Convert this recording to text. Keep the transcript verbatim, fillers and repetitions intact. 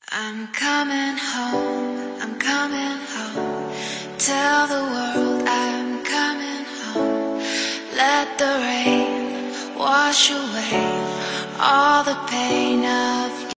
I'm coming home, I'm coming home. Tell the world I'm coming home. Let the rain wash away all the pain of